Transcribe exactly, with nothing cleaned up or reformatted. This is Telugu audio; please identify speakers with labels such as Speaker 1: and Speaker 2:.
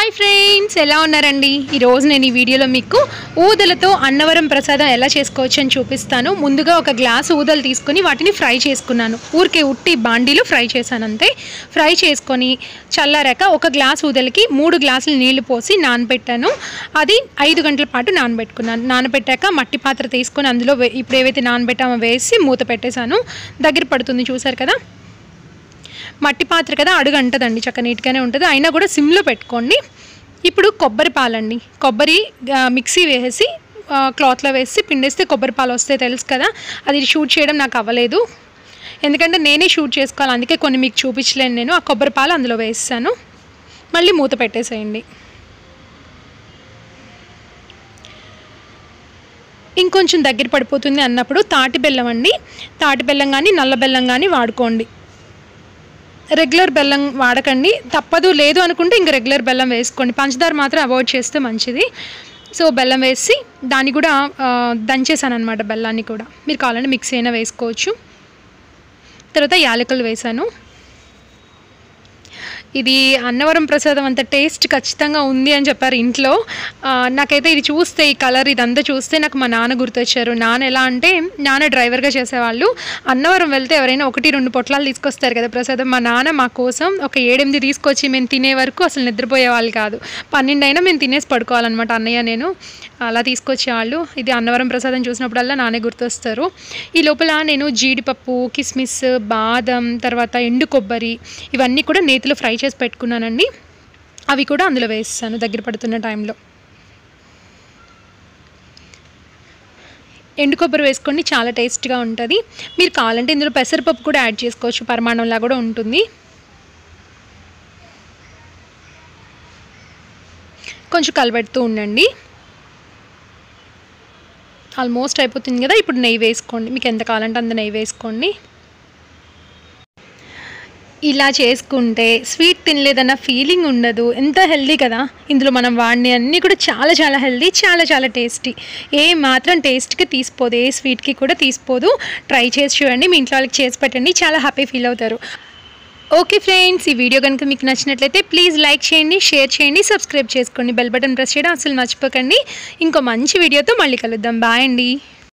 Speaker 1: హాయ్ ఫ్రెండ్స్, ఎలా ఉన్నారండి? ఈరోజు నేను ఈ వీడియోలో మీకు ఊదలతో అన్నవరం ప్రసాదం ఎలా చేసుకోవచ్చు అని చూపిస్తాను. ముందుగా ఒక గ్లాస్ ఊదలు తీసుకొని వాటిని ఫ్రై చేసుకున్నాను. ఊరికే ఉట్టి బాండీలో ఫ్రై చేశాను అంతే. ఫ్రై చేసుకొని చల్లారాక ఒక గ్లాస్ ఊదలకి మూడు గ్లాసులు నీళ్లు పోసి నానబెట్టాను. అది ఐదు గంటల పాటు నానబెట్టుకున్నాను. నానబెట్టాక మట్టి పాత్ర తీసుకొని అందులో ఇప్పుడు ఏవైతే నానబెట్టామో వేసి మూత పెట్టేశాను. దగ్గర పడుతుంది, చూసారు కదా. మట్టి పాత్ర కదా, అడుగు అంటదండి, చక్క నీట్గానే ఉంటుంది. అయినా కూడా సిమ్లో పెట్టుకోండి. ఇప్పుడు కొబ్బరి పాలండి, కొబ్బరి మిక్సీ వేసి క్లాత్లో వేసి పిండేస్తే కొబ్బరి పాలు వస్తాయి, తెలుసు కదా. అది షూట్ చేయడం నాకు అవ్వలేదు, ఎందుకంటే నేనే షూట్ చేసుకోవాలి, అందుకే కొన్ని మీకు చూపించలేను నేను. ఆ కొబ్బరి పాలు అందులో వేస్తాను, మళ్ళీ మూత పెట్టేసేయండి. ఇంకొంచెం దగ్గర పడిపోతుంది అన్నప్పుడు తాటి బెల్లం అండి, తాటి బెల్లం కానీ నల్ల బెల్లం కానీ వాడుకోండి. రెగ్యులర్ బెల్లం వాడకండి, తప్పదు లేదు అనుకుంటే ఇంక రెగ్యులర్ బెల్లం వేసుకోండి. పంచదార మాత్రం అవాయిడ్ చేస్తే మంచిది. సో బెల్లం వేసి దాన్ని కూడా దంచేసాను అనమాట. బెల్లాన్ని కూడా మీరు కావాలంటే మిక్సీ అయినా వేసుకోవచ్చు. తర్వాత యాలకులు వేసాను. ఇది అన్నవరం ప్రసాదం అంత టేస్ట్ ఖచ్చితంగా ఉంది అని చెప్పారు ఇంట్లో. నాకైతే ఇది చూస్తే, ఈ కలర్ ఇదంతా చూస్తే నాకు మా నాన్న గుర్తొచ్చారు. నాన్న ఎలా అంటే, నాన్న డ్రైవర్గా చేసేవాళ్ళు. అన్నవరం వెళ్తే ఎవరైనా ఒకటి రెండు పొట్లాలు తీసుకొస్తారు కదా ప్రసాదం. మా నాన్న మా కోసం ఒక ఏడెనిమిది తీసుకొచ్చి మేము తినే వరకు అసలు నిద్రపోయే వాళ్ళు కాదు. పన్నెండు అయినా మేము తినేసి పడుకోవాలన్నమాట, అన్నయ్య నేను. అలా తీసుకొచ్చేవాళ్ళు. ఇది అన్నవరం ప్రసాదం చూసినప్పుడల్లా నానే గుర్తొస్తారు. ఈ లోపల నేను జీడిపప్పు, కిస్మిస్, బాదం, తర్వాత ఎండు కొబ్బరి ఇవన్నీ కూడా నేతిలో ఫ్రై చేసి పెట్టుకున్నానండి. అవి కూడా అందులో వేస్తాను దగ్గర పడుతున్న టైంలో. ఎండు కొబ్బరి వేసుకోండి, చాలా టేస్ట్గా ఉంటుంది. మీరు కావాలంటే ఇందులో పెసరపప్పు కూడా యాడ్ చేసుకోవచ్చు, పరిమాణంలా కూడా ఉంటుంది. కొంచెం కలబెడుతూ ఉండండి. ఆల్మోస్ట్ అయిపోతుంది కదా. ఇప్పుడు నెయ్యి వేసుకోండి, మీకు ఎంత కావాలంటే అంత నెయ్యి వేసుకోండి. ఇలా చేసుకుంటే స్వీట్ తినలేదన్న ఫీలింగ్ ఉండదు. ఎంత హెల్దీ కదా. ఇందులో మనం వాడిని అన్నీ కూడా చాలా చాలా హెల్దీ, చాలా చాలా టేస్టీ. ఏ మాత్రం టేస్ట్కి తీసిపోదు, ఏ స్వీట్కి కూడా తీసిపోదు. ట్రై చేసి చూడండి, మీ ఇంట్లో వాళ్ళకి చేసి పెట్టండి, చాలా హ్యాపీ ఫీల్ అవుతారు. ఓకే ఫ్రెండ్స్, ఈ వీడియో కనుక మీకు నచ్చినట్లయితే ప్లీజ్ లైక్ చేయండి, షేర్ చేయండి, సబ్స్క్రైబ్ చేసుకోండి, బెల్ బటన్ ప్రెస్ చేయడం అసలు మర్చిపోకండి. ఇంకో మంచి వీడియోతో మళ్ళీ కలుద్దాం. బాయ్ అండి.